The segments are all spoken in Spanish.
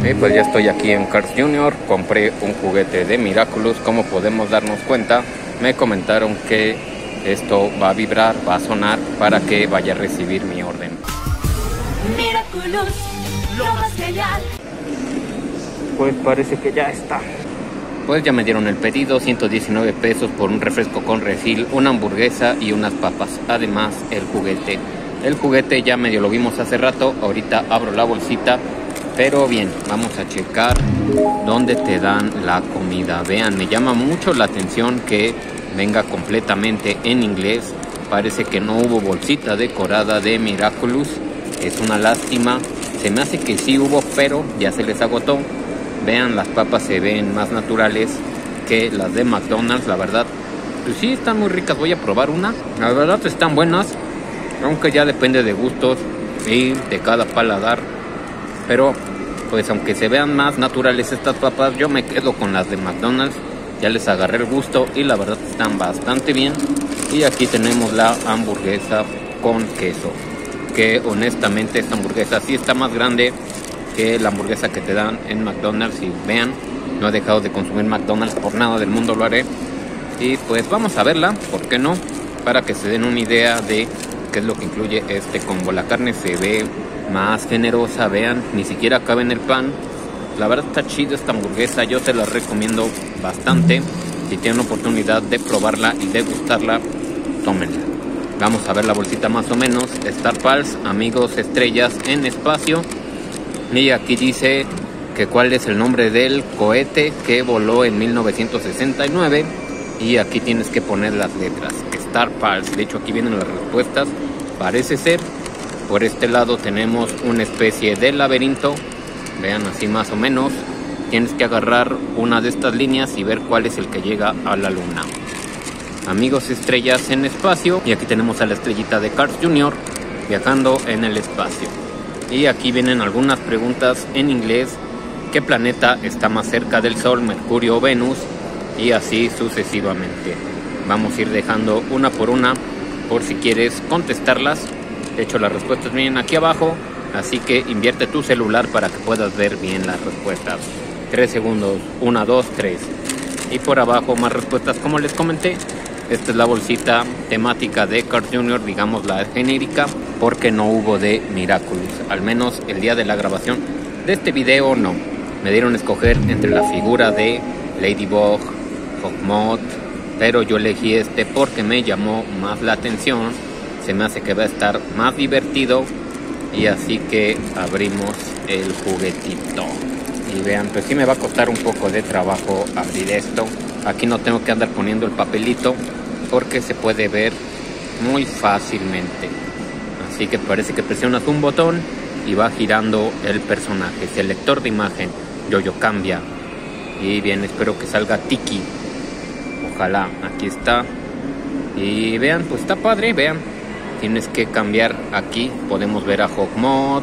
Y pues ya estoy aquí en Cars Jr. Compré un juguete de Miraculous. Como podemos darnos cuenta, me comentaron que esto va a vibrar, va a sonar para que vaya a recibir mi orden. Miraculous, lo más genial. Pues parece que ya está. Pues ya me dieron el pedido, 119 pesos por un refresco con refil, una hamburguesa y unas papas. Además, el juguete. El juguete ya medio lo vimos hace rato. Ahorita abro la bolsita. Pero bien, vamos a checar dónde te dan la comida. Vean, me llama mucho la atención que venga completamente en inglés. Parece que no hubo bolsita decorada de Miraculous. Es una lástima. Se me hace que sí hubo, pero ya se les agotó. Vean, las papas se ven más naturales que las de McDonald's, la verdad. Pues sí, están muy ricas. Voy a probar una. La verdad están buenas, aunque ya depende de gustos y de cada paladar. Pero pues aunque se vean más naturales estas papas, yo me quedo con las de McDonald's. Ya les agarré el gusto y la verdad están bastante bien. Y aquí tenemos la hamburguesa con queso, que honestamente esta hamburguesa sí está más grande que la hamburguesa que te dan en McDonald's. Y vean, no he dejado de consumir McDonald's, por nada del mundo lo haré. Y pues vamos a verla, ¿por qué no? Para que se den una idea de qué es lo que incluye este combo. La carne se ve más generosa, vean, ni siquiera cabe en el pan. La verdad está chido esta hamburguesa, yo te la recomiendo bastante. Si tienen oportunidad de probarla y de gustarla, tómenla. Vamos a ver la bolsita más o menos. Star Pals, amigos estrellas en espacio. Y aquí dice que cuál es el nombre del cohete que voló en 1969. Y aquí tienes que poner las letras, Star Pals. De hecho aquí vienen las respuestas, parece ser. Por este lado tenemos una especie de laberinto. Vean, así más o menos. Tienes que agarrar una de estas líneas y ver cuál es el que llega a la luna. Amigos estrellas en espacio. Y aquí tenemos a la estrellita de Cars Jr. viajando en el espacio. Y aquí vienen algunas preguntas en inglés. ¿Qué planeta está más cerca del Sol, Mercurio o Venus? Y así sucesivamente. Vamos a ir dejando una por una por si quieres contestarlas. De hecho, las respuestas vienen aquí abajo, así que invierte tu celular para que puedas ver bien las respuestas. 3 segundos, 1, 2, 3. Y por abajo más respuestas, como les comenté. Esta es la bolsita temática de Cars Jr., digamos la genérica, porque no hubo de Miraculous. Al menos el día de la grabación de este video no. Me dieron a escoger entre la figura de Ladybug, Hawkmoth, pero yo elegí este porque me llamó más la atención. Se me hace que va a estar más divertido. Y así que abrimos el juguetito. Y vean, pues sí me va a costar un poco de trabajo abrir esto. Aquí no tengo que andar poniendo el papelito porque se puede ver muy fácilmente. Así que parece que presionas un botón y va girando el personaje. Selector de imagen, yo cambia. Y bien, espero que salga Tiki. Ojalá, aquí está. Y vean, pues está padre, vean. Tienes que cambiar aquí, podemos ver a Hawkmoth.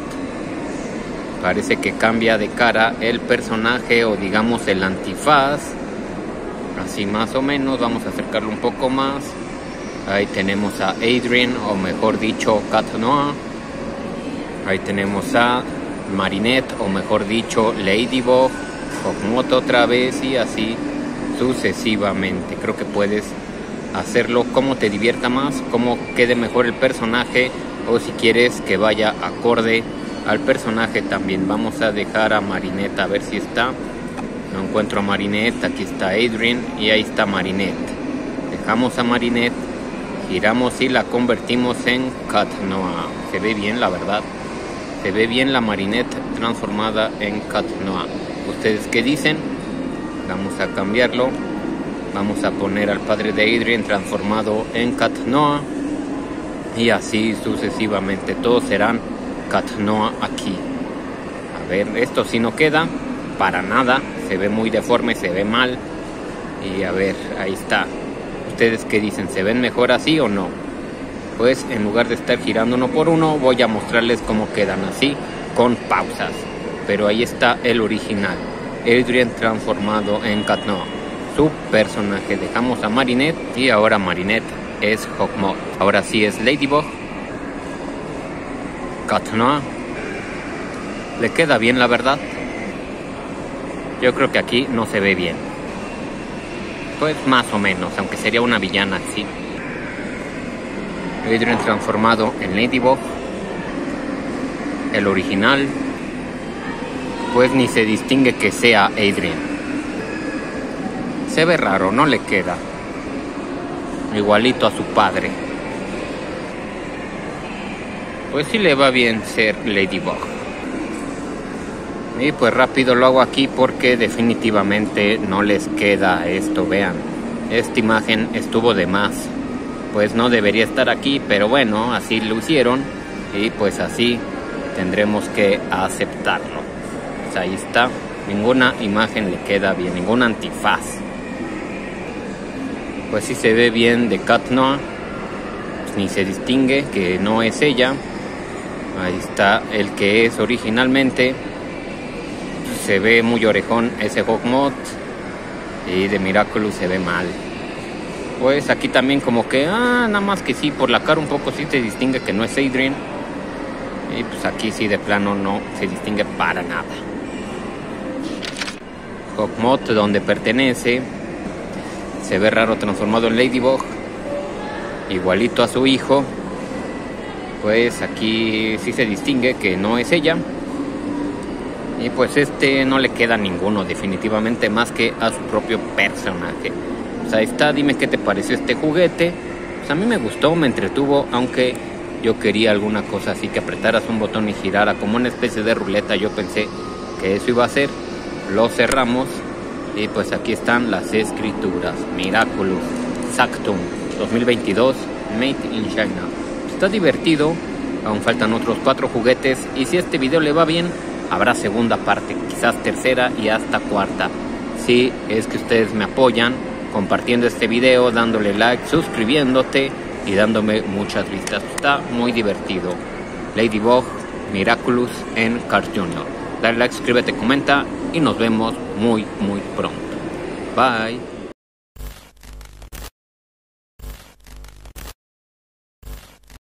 Parece que cambia de cara el personaje, o digamos el antifaz. Así más o menos, vamos a acercarlo un poco más. Ahí tenemos a Adrien, o mejor dicho, Cat Noir. Ahí tenemos a Marinette, o mejor dicho, Ladybug. Hawkmoth otra vez y así sucesivamente. Creo que puedes hacerlo como te divierta más, como quede mejor el personaje, o si quieres que vaya acorde al personaje también. Vamos a dejar a Marinette a ver si está. No encuentro a Marinette. Aquí está Adrien y ahí está Marinette. Dejamos a Marinette, giramos y la convertimos en Cat Noir. Se ve bien, la verdad. Se ve bien la Marinette transformada en Cat Noir. ¿Ustedes qué dicen? Vamos a cambiarlo. Vamos a poner al padre de Adrien transformado en Cat Noir. Y así sucesivamente. Todos serán Cat Noir aquí. A ver, esto sí no queda para nada. Se ve muy deforme, se ve mal. Y a ver, ahí está. ¿Ustedes qué dicen? ¿Se ven mejor así o no? Pues en lugar de estar girando uno por uno, voy a mostrarles cómo quedan así, con pausas. Pero ahí está el original. Adrien transformado en Cat Noir. Su personaje. Dejamos a Marinette y ahora Marinette es Hawkmoth. Ahora sí es Ladybug. Cat Noir. Le queda bien, la verdad. Yo creo que aquí no se ve bien. Pues más o menos, aunque sería una villana, sí. Adrian transformado en Ladybug. El original, pues ni se distingue que sea Adrian. Se ve raro, no le queda. Igualito a su padre. Pues sí le va bien ser Ladybug. Y pues rápido lo hago aquí porque definitivamente no les queda esto, vean. Esta imagen estuvo de más. Pues no debería estar aquí, pero bueno, así lo hicieron. Y pues así tendremos que aceptarlo. Pues ahí está. Ninguna imagen le queda bien, ningún antifaz. Pues sí se ve bien de Cat Noir. Pues ni se distingue que no es ella. Ahí está el que es originalmente. Se ve muy orejón ese Hawkmoth. Y de Miraculous se ve mal. Pues aquí también como que, nada más que sí, por la cara un poco sí se distingue que no es Adrian. Y pues aquí sí de plano no se distingue para nada. Hawkmoth, donde pertenece, se ve raro transformado en Ladybug. Igualito a su hijo. Pues aquí sí se distingue que no es ella. Y pues no le queda ninguno definitivamente más que a su propio personaje. Pues ahí está, dime qué te pareció este juguete. Pues a mí me gustó, me entretuvo, aunque yo quería alguna cosa así que apretaras un botón y girara como una especie de ruleta. Yo pensé que eso iba a ser. Lo cerramos y pues aquí están las escrituras. Miraculous Sactum 2022 Made in China. Está divertido, aún faltan otros 4 juguetes y si este video le va bien, habrá segunda parte, quizás tercera y hasta cuarta. Si es que ustedes me apoyan compartiendo este video, dándole like, suscribiéndote y dándome muchas vistas. Está muy divertido. Ladybug Miraculous en Cartoon. Dale like, suscríbete, comenta y nos vemos muy pronto. Bye.